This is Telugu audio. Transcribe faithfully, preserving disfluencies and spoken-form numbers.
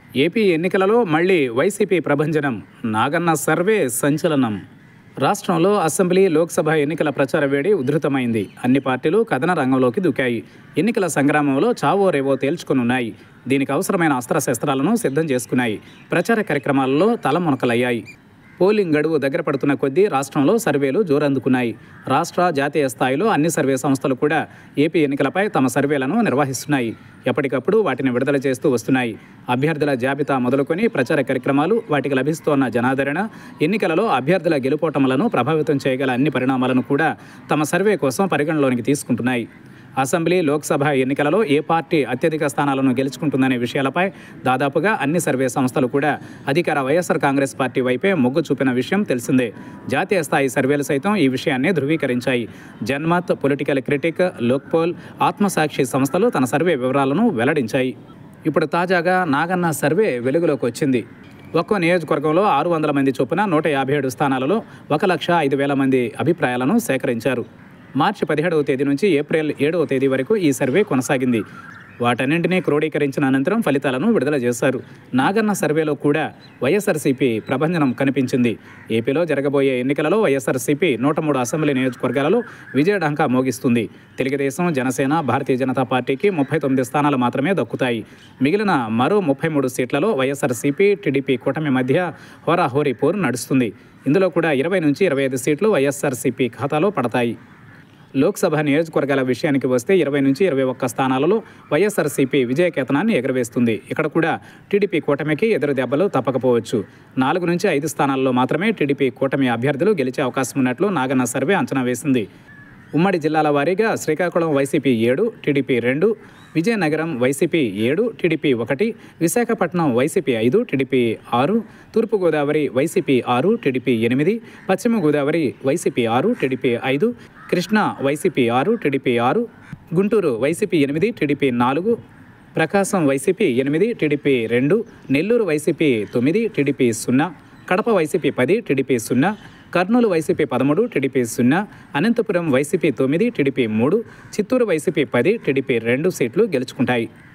ఏపీ ఎన్నికలలో మళ్లీ వైసీపీ ప్రభంజనం. నాగన్న సర్వే సంచలనం. రాష్ట్రంలో అసెంబ్లీ, లోక్సభ ఎన్నికల ప్రచార వేడి ఉధృతమైంది. అన్ని పార్టీలు కథన రంగంలోకి దూకాయి. ఎన్నికల సంగ్రామంలో చావో రేవో తేల్చుకునున్నాయి. దీనికి అవసరమైన అస్త్రశస్త్రాలను సిద్ధం చేసుకున్నాయి. ప్రచార కార్యక్రమాలలో తలమునకలయ్యాయి. పోలింగ్ గడువు దగ్గర పడుతున్న కొద్దీ రాష్ట్రంలో సర్వేలు జోరందుకున్నాయి. రాష్ట్ర, జాతీయ స్థాయిలో అన్ని సర్వే సంస్థలు కూడా ఏపీ ఎన్నికలపై తమ సర్వేలను నిర్వహిస్తున్నాయి. ఎప్పటికప్పుడు వాటిని విడుదల చేస్తూ వస్తున్నాయి. అభ్యర్థుల జాబితా మొదలుకొని ప్రచార కార్యక్రమాలు, వాటికి లభిస్తోన్న జనాదరణ, ఎన్నికలలో అభ్యర్థుల గెలుపోటములను ప్రభావితం చేయగల అన్ని పరిణామాలను కూడా తమ సర్వే కోసం పరిగణలోనికి తీసుకుంటున్నాయి. అసెంబ్లీ, లోక్సభ ఎన్నికలలో ఏ పార్టీ అత్యధిక స్థానాలను గెలుచుకుంటుందనే విషయాలపై దాదాపుగా అన్ని సర్వే సంస్థలు కూడా అధికార వైఎస్ఆర్ కాంగ్రెస్ పార్టీ వైపే మొగ్గు చూపిన విషయం తెలిసిందే. జాతీయ స్థాయి సర్వేలు సైతం ఈ విషయాన్ని ధృవీకరించాయి. జన్మత్, పొలిటికల్ క్రిటిక్, లోక్పోల్, ఆత్మసాక్షి సంస్థలు తన సర్వే వివరాలను వెల్లడించాయి. ఇప్పుడు తాజాగా నాగన్న సర్వే వెలుగులోకి వచ్చింది. ఒక్కో నియోజకవర్గంలో ఆరు వందల మంది చొప్పున నూట యాభై ఏడు స్థానాలలో ఒక లక్ష ఐదు వేల మంది అభిప్రాయాలను సేకరించారు. మార్చి పదిహేడవ తేదీ నుంచి ఏప్రిల్ ఏడవ తేదీ వరకు ఈ సర్వే కొనసాగింది. వాటన్నింటినీ క్రోడీకరించిన అనంతరం ఫలితాలను విడుదల చేశారు. నాగన్న సర్వేలో కూడా వైఎస్ఆర్సీపీ ప్రభంజనం కనిపించింది. ఏపీలో జరగబోయే ఎన్నికలలో వైఎస్ఆర్సీపీ నూట మూడు అసెంబ్లీ నియోజకవర్గాలలో విజయఢంకా మోగిస్తుంది. తెలుగుదేశం, జనసేన, భారతీయ జనతా పార్టీకి ముప్పై తొమ్మిది స్థానాలు మాత్రమే దక్కుతాయి. మిగిలిన మరో ముప్పై మూడు సీట్లలో వైఎస్ఆర్సీపీ, టీడీపీ కూటమి మధ్య హోరాహోరీ పోరు నడుస్తుంది. ఇందులో కూడా ఇరవై నుంచి ఇరవై ఐదు సీట్లు వైఎస్ఆర్సీపీ ఖాతాలో పడతాయి. లోక్సభ నియోజకవర్గాల విషయానికి వస్తే ఇరవై నుంచి ఇరవై ఒక్క స్థానాలలో వైఎస్ఆర్సీపీ విజయకేతనాన్ని ఎగురవేస్తుంది. ఇక్కడ కూడా టీడీపీ కూటమికి ఎదురు దెబ్బలు తప్పకపోవచ్చు. నాలుగు నుంచి ఐదు స్థానాల్లో మాత్రమే టీడీపీ కూటమి అభ్యర్థులు గెలిచే అవకాశం ఉన్నట్లు నాగన్న సర్వే అంచనా వేసింది. ఉమ్మడి జిల్లాల వారీగా శ్రీకాకుళం వైసీపీ ఏడు, టీడీపీ రెండు, విజయనగరం వైసీపీ ఏడు, టీడీపీ ఒకటి, విశాఖపట్నం వైసీపీ ఐదు, టీడీపీ ఆరు, తూర్పుగోదావరి వైసీపీ ఆరు, టీడీపీ ఎనిమిది, పశ్చిమ గోదావరి వైసీపీ ఆరు, టీడీపీ ఐదు, కృష్ణా వైసీపీ ఆరు, టీడీపీ ఆరు, గుంటూరు వైసీపీ ఎనిమిది, టీడీపీ నాలుగు, ప్రకాశం వైసీపీ ఎనిమిది, టీడీపీ రెండు, నెల్లూరు వైసీపీ తొమ్మిది, టీడీపీ సున్నా, కడప వైసీపీ పది, టీడీపీ సున్నా, కర్నూలు వైసీపీ పదమూడు, టీడీపీ సున్నా, అనంతపురం వైసీపీ తొమ్మిది, టీడీపీ మూడు, చిత్తూరు వైసీపీ పది, టీడీపీ రెండు సీట్లు గెలుచుకుంటాయి.